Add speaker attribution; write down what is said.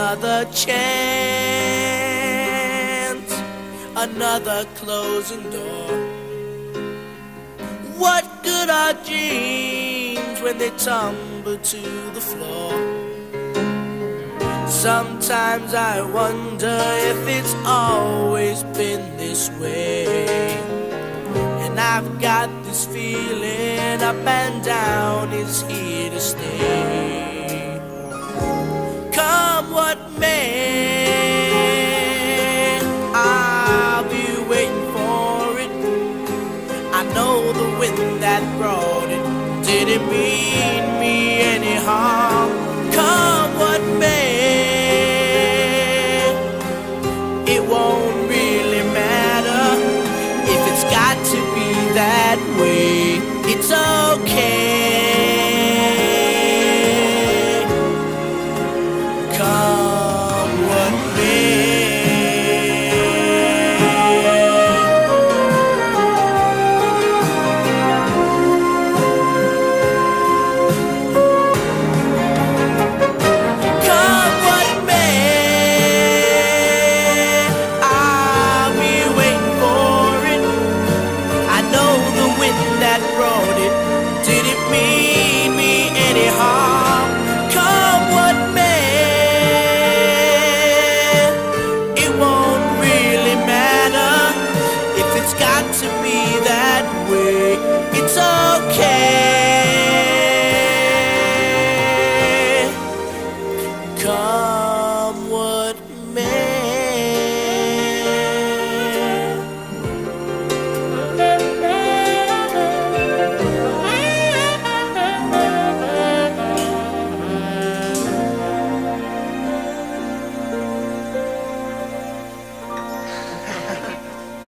Speaker 1: another chance, another closing door. What good are dreams when they tumble to the floor? Sometimes I wonder if it's always been this way. And I've got this feeling up and down is here to stay. Come what may, I'll be waiting for it. I know the wind that brought it didn't mean me any harm. Come what may, it won't really matter if it's got to be that way. It's okay.